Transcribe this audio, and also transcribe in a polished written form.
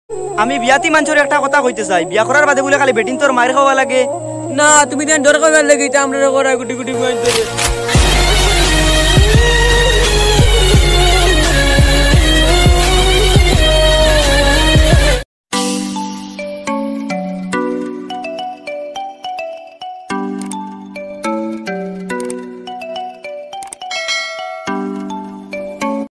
আমি বিয়াতি মানুষের একটা কথা কইতে চাই, বিয়া করার বাদে বলে খালি বেটিন তোর মায়ের খাওয়া লাগে। না তুমি দেন ডর খাবার লাগে, এটা আমরা করা গুটি গুটি মাইর ধরে।